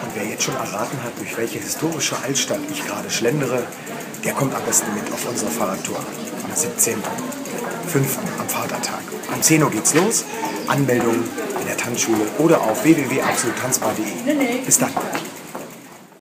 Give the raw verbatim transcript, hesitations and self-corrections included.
Und wer jetzt schon erraten hat, durch welche historische Altstadt ich gerade schlendere, der kommt am besten mit auf unsere Fahrradtour am siebzehnten fünften am Vatertag. Um zehn Uhr geht's los. Anmeldung in der Tanzschule oder auf w w w punkt absolut tanzbar punkt de. Bis dann.